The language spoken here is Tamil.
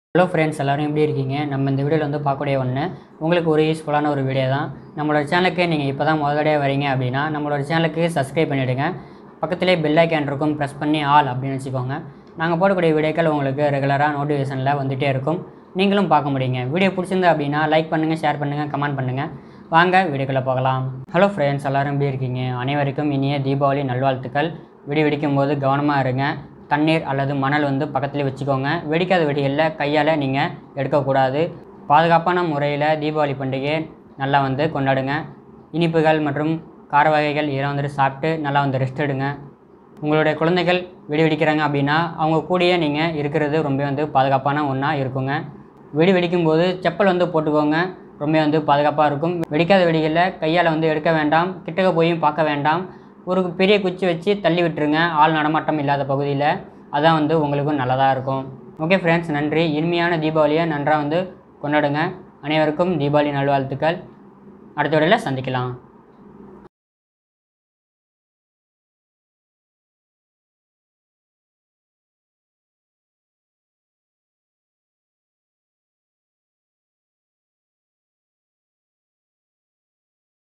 ஹலோ ஃப்ரெண்ட்ஸ், எல்லோரும் எப்படி இருக்கீங்க? நம்ம இந்த வீடியோவில் வந்து பார்க்கக்கூடிய ஒன்று உங்களுக்கு ஒரு யூஸ்ஃபுல்லான ஒரு வீடியோ தான். நம்மளோட சேனலுக்கு நீங்கள் இப்போ தான் முதலடியாக வரீங்க அப்படின்னா நம்மளோட சேனலுக்கு சப்ஸ்கிரைப் பண்ணிவிடுங்க. பக்கத்திலே பெல் ஐக்கான் இருக்கும், ப்ரெஸ் பண்ணி ஆல் அப்படின்னு வச்சுக்கோங்க. நாங்கள் போடக்கூடிய வீடியோக்கள் உங்களுக்கு ரெகுலராக நோட்டிஃபிகேஷனில் வந்துகிட்டே இருக்கும், நீங்களும் பார்க்க முடியுங்க. வீடியோ பிடிச்சிருந்தா அப்படின்னா லைக் பண்ணுங்கள், ஷேர் பண்ணுங்கள், கமெண்ட் பண்ணுங்கள். வாங்க வீடியோக்குள்ளே போகலாம். ஹலோ ஃப்ரெண்ட்ஸ், எல்லோரும் எப்படி இருக்கீங்க? அனைவருக்கும் இனிய தீபாவளி நல்வாழ்த்துக்கள். வெடி வெடிக்கும் போது கவனமாக இருங்க. தண்ணீர் அல்லது மணல் வந்து பக்கத்துலேயே வச்சுக்கோங்க. வெடிக்காத வெடிகளில் கையால் நீங்கள் எடுக்கக்கூடாது. பாதுகாப்பான முறையில் தீபாவளி பண்டிகையை நல்லா வந்து கொண்டாடுங்க. இனிப்புகள் மற்றும் கார வகைகள் இதெல்லாம் வந்துட்டு சாப்பிட்டு நல்லா வந்து ரெஸ்ட் எடுங்க. உங்களுடைய குழந்தைகள் வெடி வெடிக்கிறாங்க அப்படின்னா அவங்க கூடயே நீங்கள் இருக்கிறது ரொம்ப வந்து பாதுகாப்பான ஒன்றா இருக்குங்க. வெடி வெடிக்கும்போது செப்பல் வந்து போட்டுக்கோங்க, ரொம்ப வந்து பாதுகாப்பாக இருக்கும். வெடிக்காத வெடிகளில் கையால் வந்து எடுக்க வேண்டாம், கிட்டக்க போயும் பார்க்க வேண்டாம். ஒரு பெரிய குச்சி வச்சு தள்ளி விட்டுருங்க, ஆள் நடமாட்டம் இல்லாத பகுதியில். அதான் வந்து உங்களுக்கும் நல்லதாக இருக்கும். ஓகே ஃப்ரெண்ட்ஸ், நன்றி. இனிமையான தீபாவளியை நன்றாக வந்து கொண்டாடுங்க. அனைவருக்கும் தீபாவளி நல்வாழ்த்துக்கள். அடுத்த வீடியோவில் சந்திக்கலாம்.